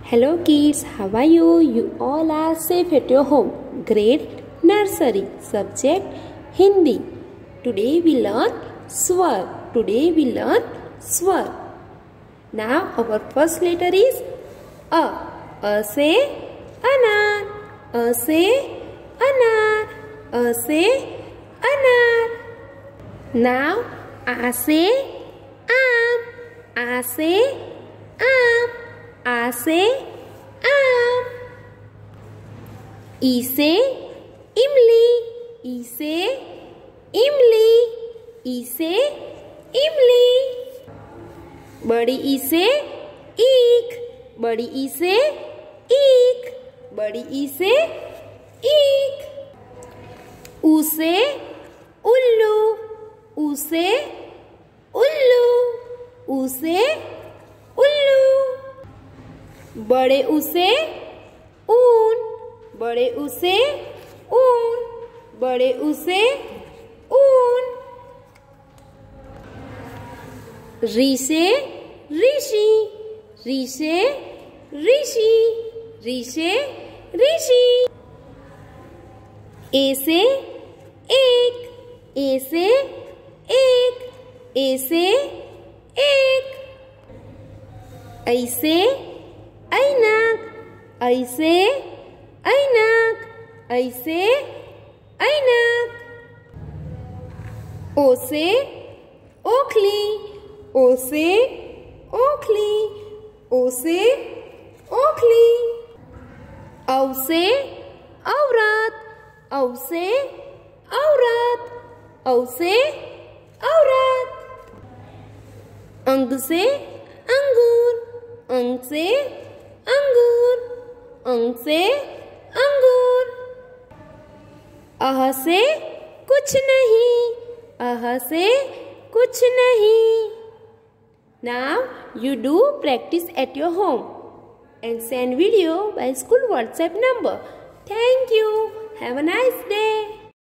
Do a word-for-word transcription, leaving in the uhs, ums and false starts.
Hello kids, how are you? You all are safe at your home. Grade nursery. Subject Hindi. Today we learn swar. Today we learn swar. Now our first letter is A. A से अनार. A से अनार. A से अनार. Now A से आम. A से आम. आ से आम. ई से इमली. ई से इमली. ई से इमली. बड़ी ई से ईख. बड़ी ई से ईख. बड़ी ई से ईख. ऊ से उल्लू. ऊ से उल्लू. ऊ से उल्लू. बड़े ऊ से ऊन. बड़े ऊ से ऊन. बड़े ऊ से ऊन. री से ऋषि. री से ऋषि. री से ऋषि. ए से एक. ए से एक. ए से एक. ऐसे ऐनक. ऐसे ऐनक. ऐसे ऐनक. ओ से ओखली. ओ से ओखली. ओ से ओखली. औ से औरत. औ से औरत. औ से औरत. अंग से अंगूर. अंग से अंगूर. अंग से अंगूर. अह से कुछ नहीं. अह से कुछ नहीं. Now you do practice at your home and send video by school WhatsApp number. Thank you. Have a nice day.